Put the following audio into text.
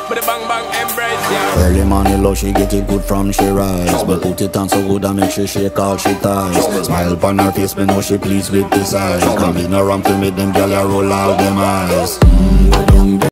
But the bang bang embrace, yeah. Early morning love, she get it good from she rise. But put it on so good and make she shake all she ties. Smile upon her face, me know she pleased with this eyes. Come in around to make them gyal roll out them eyes.